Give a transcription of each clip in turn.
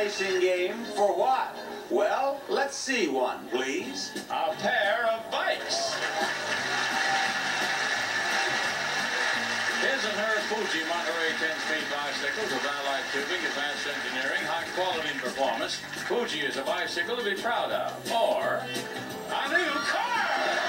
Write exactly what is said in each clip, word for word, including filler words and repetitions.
racing game for what? Well, let's see one, please. A pair of bikes. His and her Fuji Monterey ten-speed bicycles with allied tubing, advanced engineering, high quality and performance. Fuji is a bicycle to be proud of. Or a new car.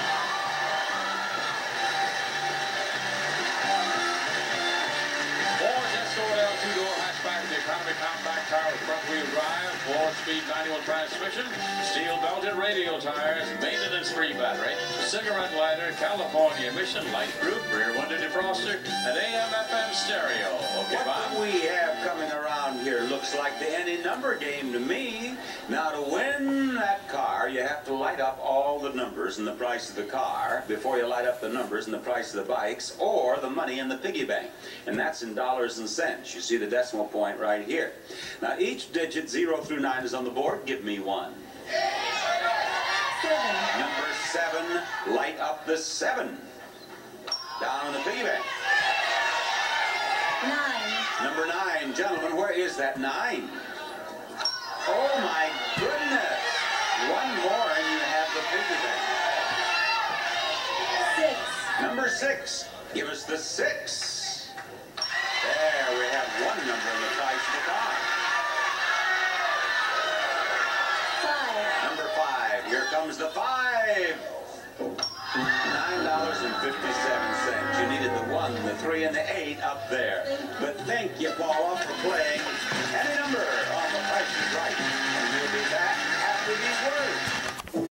Ford's Escort L two-door hatchback, the economy compact car with front-wheel drive, four-speed manual transmission, steel-belted radial tires, maintenance-free battery, cigarette lighter, California emission, light group, rear window defroster, and A M F M stereo. Okay, Bob? What we have coming around here looks like the any number game to me. Now, to win that car, you have to light up all the numbers and the price of the car before you light up the numbers and the price of the bikes or the money in the piggy bank. And that's in dollars and cents. You see the decimal point right here. Now, each digit, zero through nine, is on the board. Give me one. Seven. Number seven, light up the seven. Down in the piggy bank. Nine. Number nine, gentlemen, where is that nine? Oh my goodness! One more and you have the piggy bank. Six. Number six, give us the six. There, we have one number in the price of the car. Five. Number five, here comes the five. nine dollars and fifty-seven cents. You needed the one, the three, and the eight up there. But thank you, Paula, for playing any number on The Price is Right. And we'll be back after these words.